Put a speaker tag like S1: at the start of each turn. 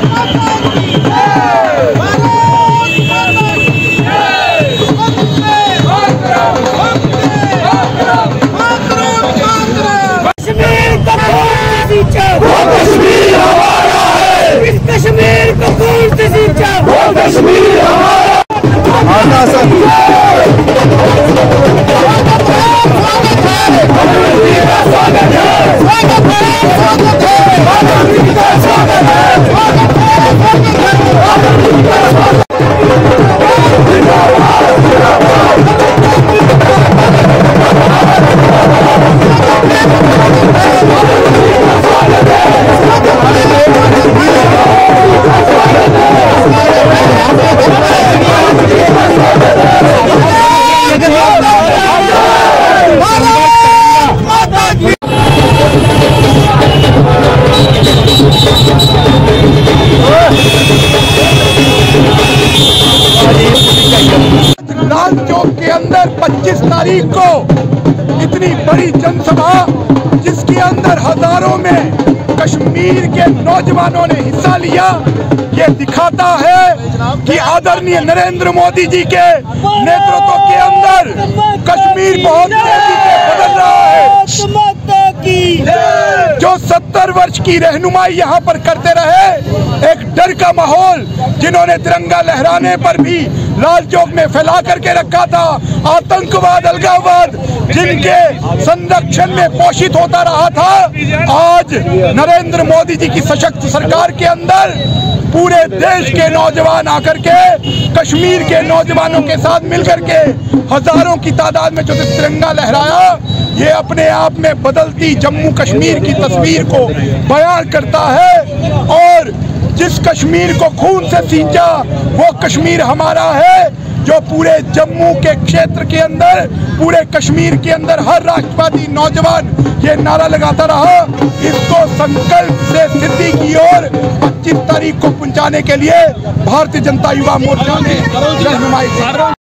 S1: कश्मीर हमारा है, इस कश्मीर को कौन से सींचा, वो कश्मीर हमारा।
S2: लाल चौक के अंदर 25 तारीख को इतनी बड़ी जनसभा जिसके अंदर हजारों में कश्मीर के नौजवानों ने हिस्सा लिया, ये दिखाता है कि आदरणीय नरेंद्र मोदी जी के नेतृत्व के अंदर कश्मीर बहुत तेजी से बदल रहा है। जो 70 वर्ष की रहनुमाई यहाँ पर करते रहे, एक डर का माहौल जिन्होंने तिरंगा लहराने पर भी लाल चौक में फैला करके रखा था, आतंकवाद अलगाववाद जिनके संरक्षण में पोषित होता रहा था, आज नरेंद्र मोदी जी की सशक्त सरकार के अंदर पूरे देश के नौजवान आकर के कश्मीर के नौजवानों के साथ मिलकर के हजारों की तादाद में जो तिरंगा लहराया, ये अपने आप में बदलती जम्मू कश्मीर की तस्वीर को बयान करता है। और जिस कश्मीर को खून से सींचा वो कश्मीर हमारा है, जो पूरे जम्मू के क्षेत्र के अंदर, पूरे कश्मीर के अंदर हर राष्ट्रवादी नौजवान ये नारा लगाता रहा। इसको संकल्प से सिद्धि की ओर 25 तारीख को पहुंचाने के लिए भारतीय जनता युवा मोर्चा ने रहनुमाई की।